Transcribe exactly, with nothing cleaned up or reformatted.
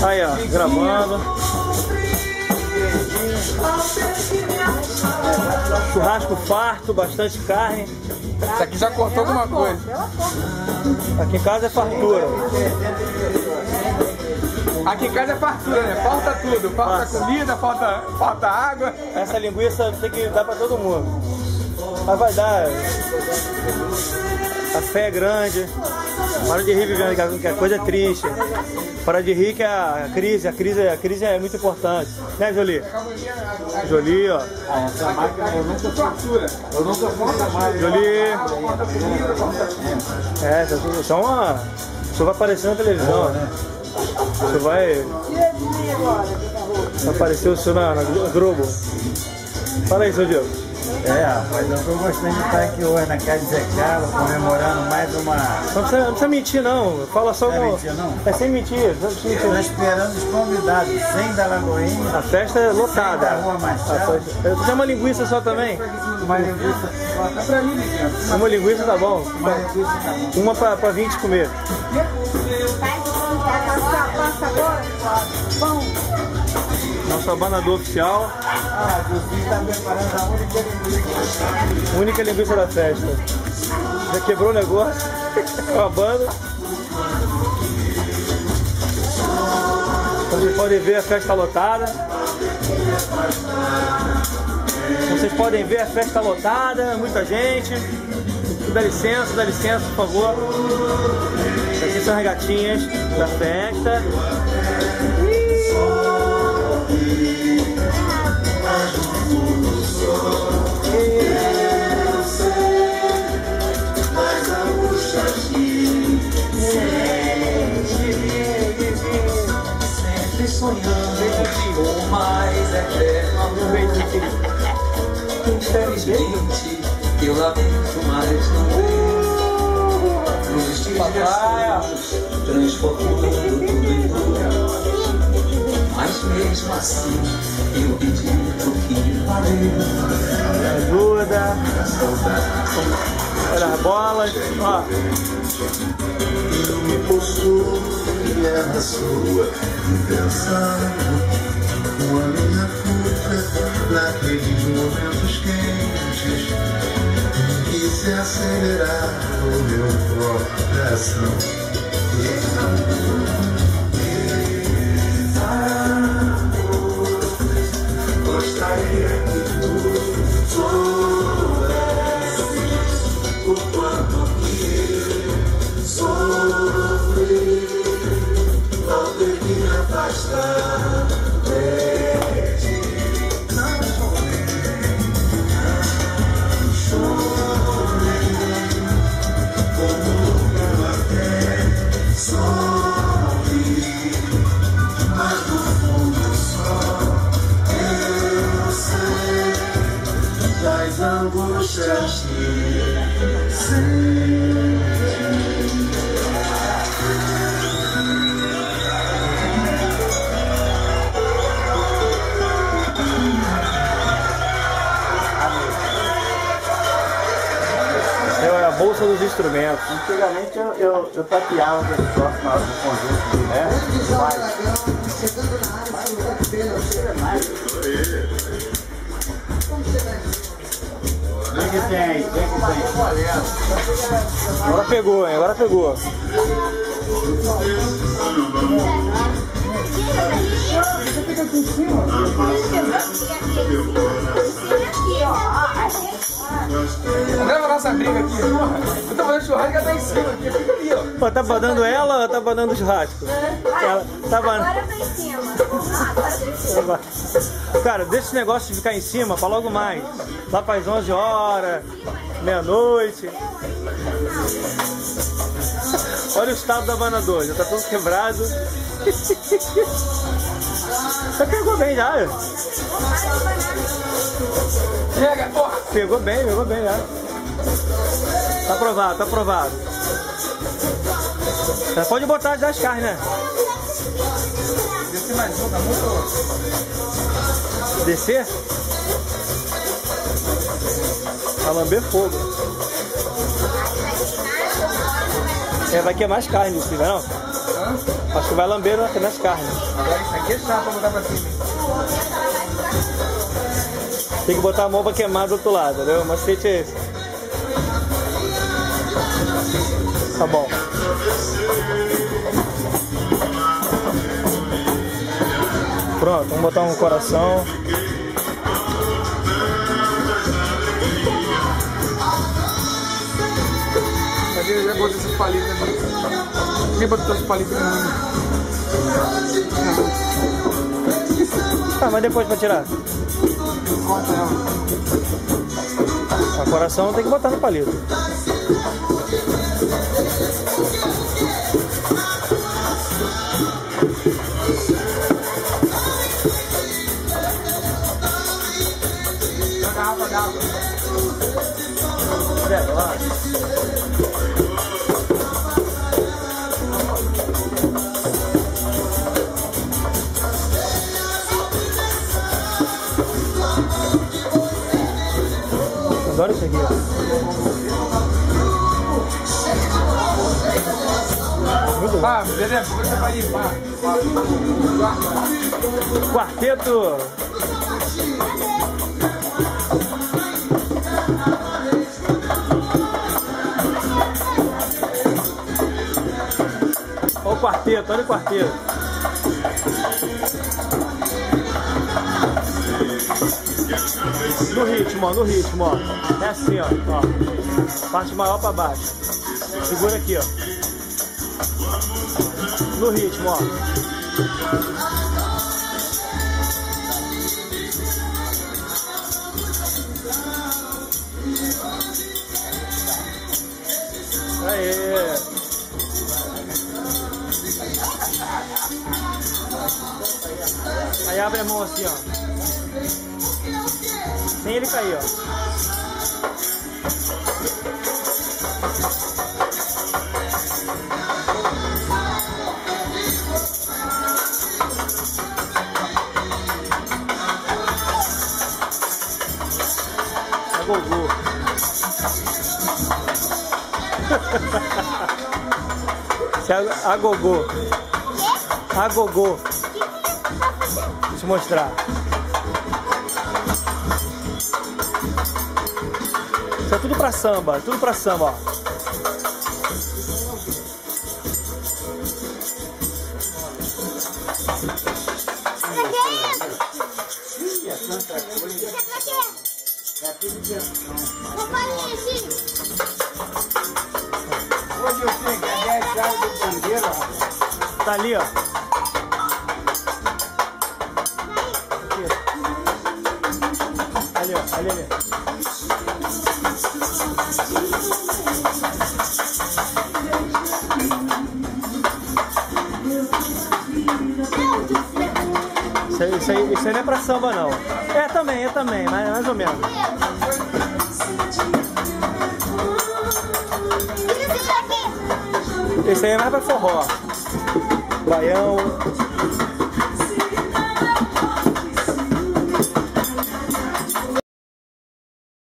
aí, ó, gravando. Churrasco farto, bastante carne. Isso aqui já cortou alguma coisa. Aqui em casa é fartura. Aqui em casa é fartura, né? Falta tudo. Falta Nossa. comida, falta, falta água. Essa linguiça tem que dar pra todo mundo. Mas vai dar. A fé é grande. Para de rir, Viviane, que a coisa é triste. Para de rir que a crise, a crise, a crise é muito importante. Né, Jolie? Jolie, ó. Essa máquina eu nunca fartura. Eu nunca faço a máquina. Jolie. É, então ó, isso vai aparecer na televisão, né? Você vai, vai aparecer o seu na, na Globo. Fala aí, seu Diego. É, rapaz, eu tô gostando de estar aqui hoje na casa de Zé Carlos, comemorando mais uma... Não precisa, não precisa mentir, não. Fala só Não é com... mentir, não? É sem mentir. Não precisa Estou mentir. esperando os convidados, sem da Lagoinha, A festa é lotada. da Rua Machado. A festa- Você quer uma linguiça só também? Uma linguiça. Tá pra mim, né? Uma linguiça tá bom. Uma linguiça tá bom. Uma pra, pra vinte comer. Nosso abanador oficial. Ah, o Duzinho tá preparando a única linguiça. Única linguiça da festa. Já quebrou o negócio. Com a banda. Como vocês podem ver, a festa lotada. Como vocês podem ver, a festa lotada, muita gente. Dá licença, dá licença, por favor. Aqui são as regatinhas da festa. Sempre sonhando o mais eterno amor. Infelizmente, eu lamento, mas não vejo. Nos dias transformando tudo em dor. Mas mesmo assim, eu acredito que valeu. Ajuda. Olha as bolas. Ó. Me possui é na sua intenção. Uma linha curta naqueles momentos quentes em que se acelerar o meu coração. Gostaria que tu soubesse o quanto que eu sofri ao ter que me afastar de ti. Não chorei, não chorei, como eu até sorri, mas no fundo só eu sei das angústias que senti. É a bolsa dos instrumentos. Antigamente eu, eu, eu tapeava aquele troço na hora do conjunto, né? O que que tem aí? O que que tem? Agora pegou, hein? Agora pegou. Leva a nossa briga aqui. Eu tô fazendo churrasco e ela tá em cima aqui. Fica ali, ó. Pô, tá banando ela ou tá banando o churrasco? Ela tá banando. Agora eu tô em cima. Agora eu tô em cima. Cara, deixa esse negócio de ficar em cima pra logo mais. Lá para as onze horas, meia-noite. Olha o estado do abanador, já tá todo quebrado. Você pegou bem já. Chega, porra. Pegou bem, pegou bem já. Tá aprovado, tá aprovado. Já pode botar já as carnes, né? Desce mais um, tá muito... Descer? Pra lamber fogo. É, vai queimar as carnes, não vai não? Hã? Acho que vai lamber nas carnes. Agora isso aqui é chato pra botar pra cima. Tem que botar a mão pra queimar do outro lado, entendeu? O macete é esse. Tá bom. Pronto, vamos botar um coração. Cadê? Eu já botei esses palitos ali. Quem botou esses palitos ali? Ah, mas depois pra tirar. Corta ela. O coração tem que botar no palito. Uma garrafa d'água. É, lá. Agora isso aqui, ó. Muito bom. Ah, beleza, vou botar pra limpar. Quarteto. Olha o quarteto, olha o quarteto. No ritmo, ó, no ritmo, ó. É assim, ó, ó. Parte maior pra baixo. Segura aqui, ó. No ritmo, ó. Aê! Aí abre a mão assim, ó. Sem ele cair, ó. A gogô. Isso é a gogô. A gogô. Deixa eu te mostrar. Isso é tudo pra samba, tudo pra samba, ó. Hoje eu tenho que dar a chave do bandeiro, rapaz. Tá ali, ó. Aqui. Ali, ó. Ali, ali. Isso aí, isso aí, isso aí não é pra samba, não. É também, é também, mas mais ou menos. Esse aí é mais pra forró. Baião.